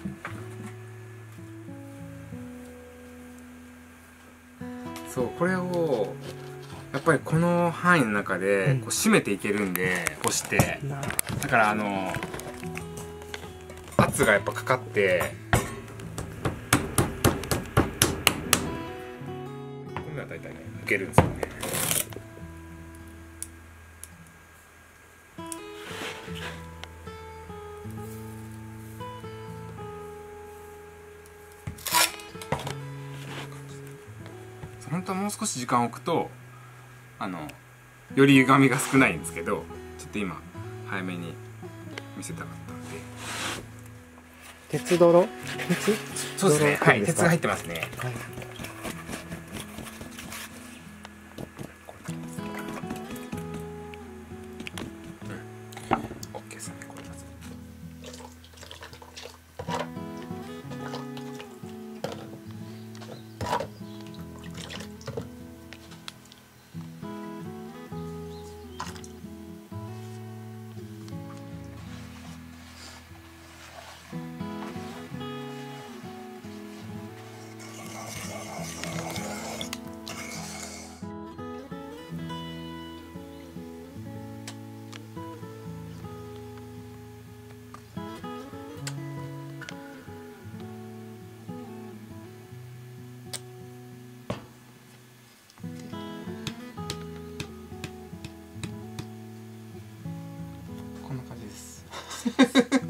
そう、これをやっぱりこの範囲の中でこう締めていけるんで、干してだから圧がやっぱかかってこんな大体ねいけるんですよね。本当はもう少し時間を置くとより歪みが少ないんですけど、ちょっと今早めに見せたかったんで。 鉄泥？ そうですね、はい、鉄が入ってますね。はい、OK ですね、これまず。こんな感じです。